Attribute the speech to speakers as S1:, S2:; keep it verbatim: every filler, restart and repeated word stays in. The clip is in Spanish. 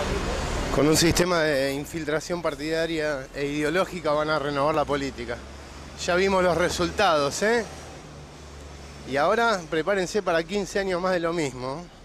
S1: Con un sistema de infiltración partidaria e ideológica van a renovar la política. Ya vimos los resultados, ¿eh? Y ahora prepárense para quince años más de lo mismo.